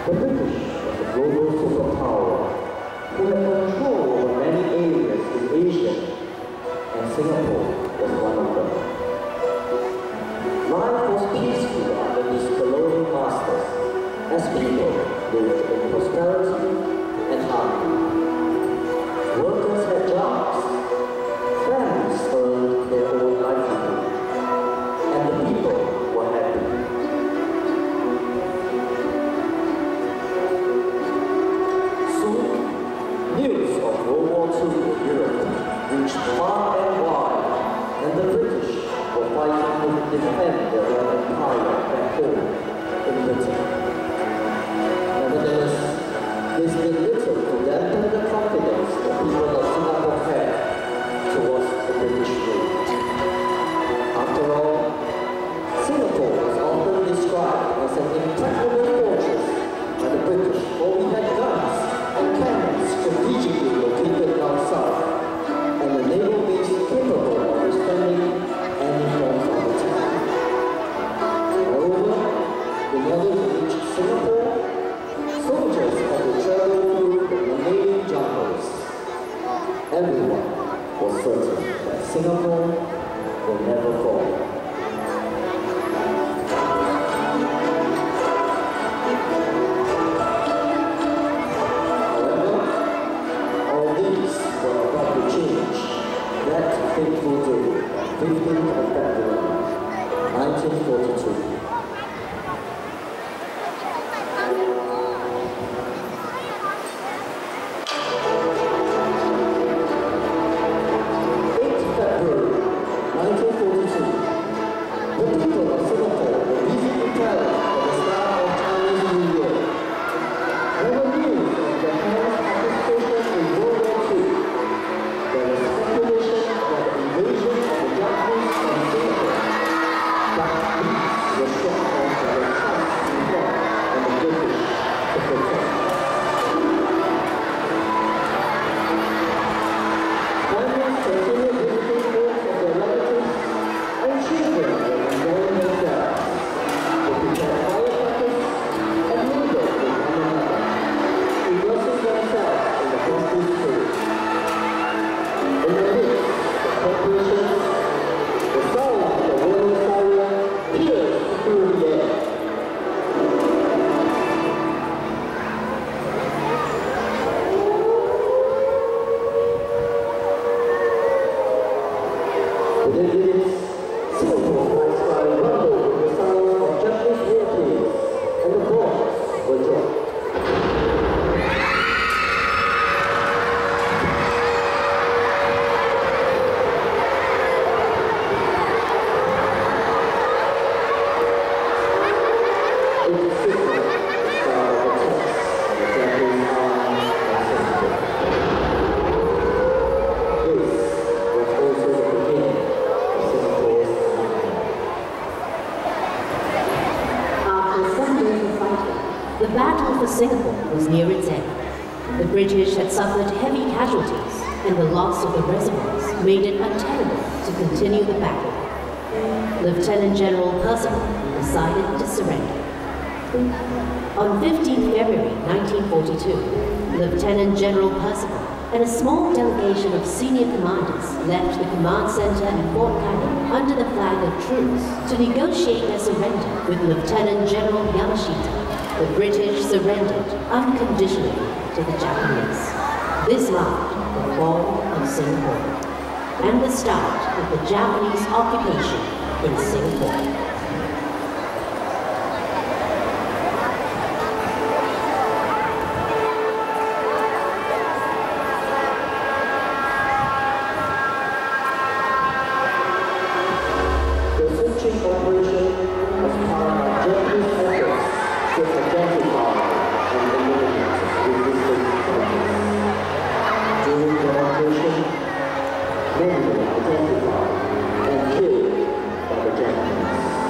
The British was a global superpower who had control over many areas in Asia, and Singapore was one of them. Life was peaceful under these colonial masters, as people lived in prosperity and harmony. Workers had jobs, families earned their own livelihood, and the people were happy. Soon, news of World War II in Europe reached far and wide, and the British were fighting to defend their own empire back home in Britain. Nevertheless, this did little to dampen the confidence the people of Singapore had towards the British rule. After all, Singapore was often described as an impregnable fortress by the British, for we had guns and cannons strategically located down south, and a naval base capable of withstanding any forms of attack. Moreover, in order to reach Singapore, soldiers had to travel through the Malayan jungles. Everyone was certain that Singapore will never fall. However, all these were about to change that fateful day, 15th of February, 1942. The battle for Singapore was near its end. The British had suffered heavy casualties, and the loss of the reservoirs made it untenable to continue the battle. Lieutenant General Percival decided to surrender. On 15 February 1942, Lieutenant General Percival and a small delegation of senior commanders left the command center in Fort Canning under the flag of truce to negotiate their surrender with Lieutenant General Yamashita. The British surrendered unconditionally to the Japanese. This marked the fall of Singapore and the start of the Japanese occupation in Singapore. Many were identified and killed by the Japanese.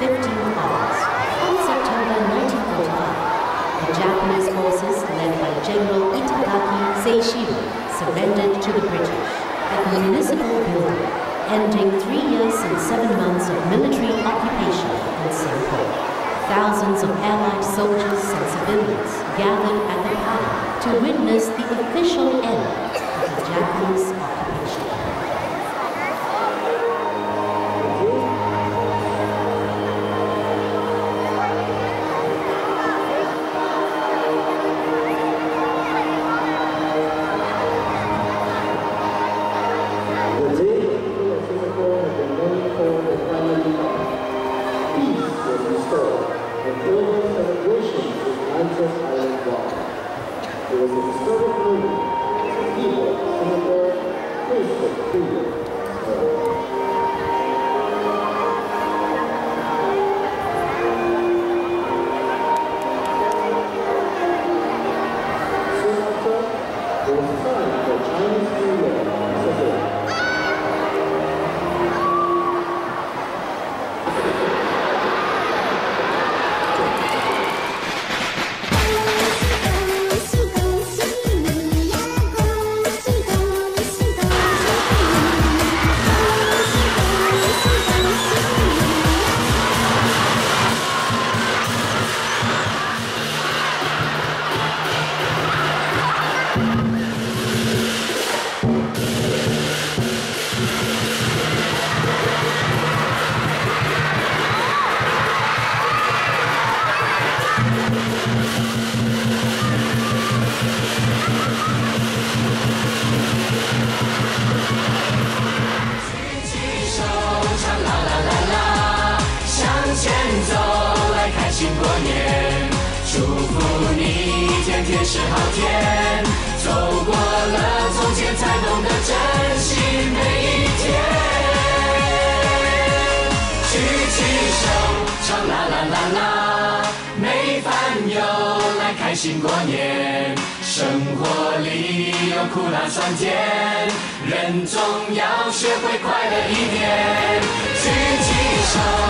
15th August. On September 1945, the Japanese forces led by General Itagaki Seishiro surrendered to the British at the municipal building, ending 3 years and 7 months of military occupation in Singapore. Thousands of Allied soldiers and civilians gathered at the palace to witness the official end of the Japanese occupation. It was a historic moment as the people of Singapore tasted freedom. Soon after, it was time for Chinese New Year once again. 过年，祝福你天天是好天，走过了从前才懂得珍惜每一天。举起手，唱啦啦啦啦，每饭友来开心过年。生活里有苦辣酸甜，人总要学会快乐一点。举起手。